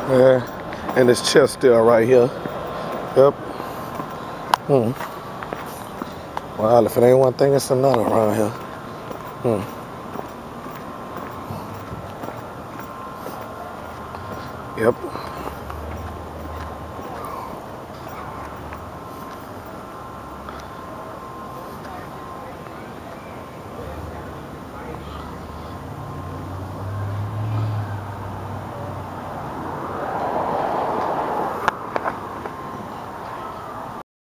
Yeah, and this chest still right here. Yep. Well, if it ain't one thing, it's another around here. Yep.